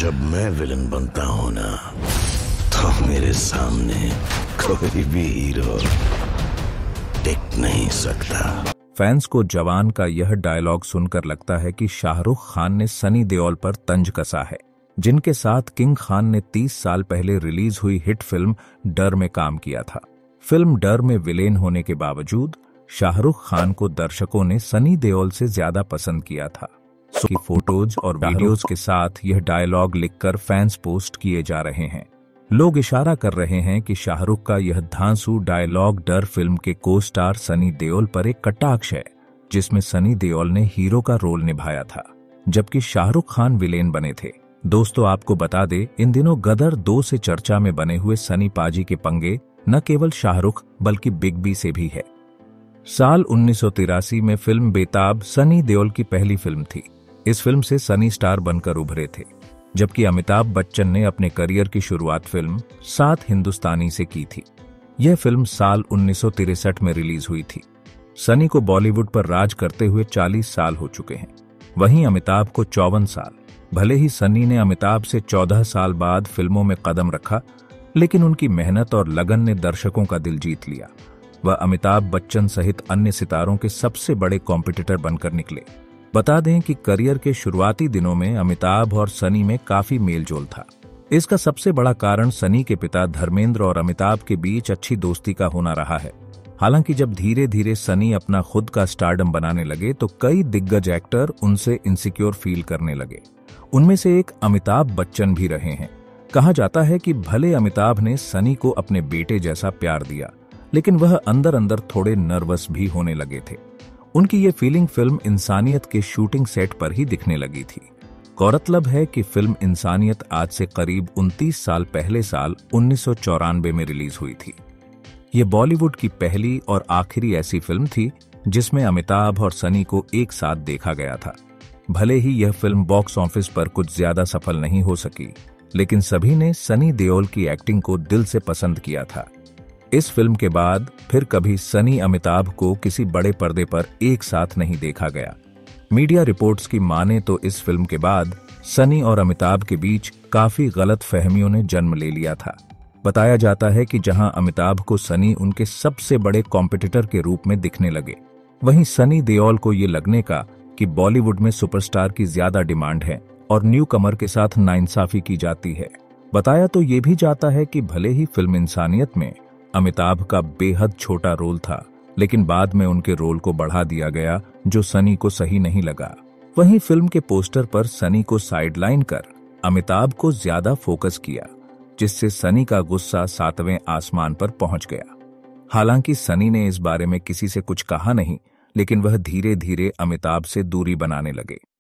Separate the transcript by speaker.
Speaker 1: जब मैं विलन बनता हूं ना, तो मेरे सामने कोई भी हीरो टिक नहीं सकता।
Speaker 2: फैंस को जवान का यह डायलॉग सुनकर लगता है कि शाहरुख खान ने सनी देओल पर तंज कसा है, जिनके साथ किंग खान ने 30 साल पहले रिलीज हुई हिट फिल्म डर में काम किया था। फिल्म डर में विलेन होने के बावजूद शाहरुख खान को दर्शकों ने सनी देओल से ज्यादा पसंद किया था। की फोटोज और वीडियोज के साथ यह डायलॉग लिखकर फैंस पोस्ट किए जा रहे हैं। लोग इशारा कर रहे हैं कि शाहरुख का यह धांसू डायलॉग डर फिल्म के को स्टार सनी देओल पर एक कटाक्ष है, जिसमें सनी देओल ने हीरो का रोल निभाया था, जबकि शाहरुख खान विलेन बने थे। दोस्तों, आपको बता दे, इन दिनों गदर 2 से चर्चा में बने हुए सनी पाजी के पंगे न केवल शाहरुख बल्कि बिग बी से भी है। साल 1983 में फिल्म बेताब सनी देओल की पहली फिल्म थी। इस फिल्म से सनी स्टार बनकर उभरे थे, जबकि अमिताभ बच्चन ने अपने करियर की शुरुआत फिल्म 7 हिंदुस्तानी से की थी। यह फिल्म साल 1963 में रिलीज हुई थी। सनी को बॉलीवुड पर राज करते हुए 40 साल हो चुके हैं, वहीं अमिताभ को 54 साल। भले ही सनी ने अमिताभ से 14 साल बाद फिल्मों में कदम रखा, लेकिन उनकी मेहनत और लगन ने दर्शकों का दिल जीत लिया। वह अमिताभ बच्चन सहित अन्य सितारों के सबसे बड़े कॉम्पिटिटर बनकर निकले। बता दें कि करियर के शुरुआती दिनों में अमिताभ और सनी में काफी मेलजोल था। इसका सबसे बड़ा कारण सनी के पिता धर्मेंद्र और अमिताभ के बीच अच्छी दोस्ती का होना रहा है। हालांकि जब धीरे धीरे सनी अपना खुद का स्टारडम बनाने लगे तो कई दिग्गज एक्टर उनसे इनसिक्योर फील करने लगे। उनमें से एक अमिताभ बच्चन भी रहे हैं। कहा जाता है कि भले अमिताभ ने सनी को अपने बेटे जैसा प्यार दिया, लेकिन वह अंदर अंदर थोड़े नर्वस भी होने लगे थे। उनकी ये फीलिंग फिल्म इंसानियत के शूटिंग सेट पर ही दिखने लगी थी। गौरतलब है कि फिल्म इंसानियत आज से करीब 29 साल पहले साल 1994 में रिलीज हुई थी। ये बॉलीवुड की पहली और आखिरी ऐसी फिल्म थी जिसमें अमिताभ और सनी को एक साथ देखा गया था। भले ही यह फिल्म बॉक्स ऑफिस पर कुछ ज्यादा सफल नहीं हो सकी, लेकिन सभी ने सनी देओल की एक्टिंग को दिल से पसंद किया था। इस फिल्म के बाद फिर कभी सनी अमिताभ को किसी बड़े पर्दे पर एक साथ नहीं देखा गया। मीडिया रिपोर्ट्स की माने तो इस फिल्म के बाद सनी और अमिताभ के बीच काफी गलत फहमियों ने जन्म ले लिया था। बताया जाता है कि जहां अमिताभ को सनी उनके सबसे बड़े कॉम्पिटिटर के रूप में दिखने लगे, वहीं सनी देओल को ये लगने का कि बॉलीवुड में सुपरस्टार की ज्यादा डिमांड है और न्यू कमर के साथ नाइंसाफी की जाती है। बताया तो ये भी जाता है कि भले ही फिल्म इंसानियत में अमिताभ का बेहद छोटा रोल था, लेकिन बाद में उनके रोल को बढ़ा दिया गया, जो सनी को सही नहीं लगा। वहीं फिल्म के पोस्टर पर सनी को साइडलाइन कर अमिताभ को ज्यादा फोकस किया, जिससे सनी का गुस्सा 7वें आसमान पर पहुंच गया। हालांकि सनी ने इस बारे में किसी से कुछ कहा नहीं, लेकिन वह धीरे धीरे अमिताभ से दूरी बनाने लगे।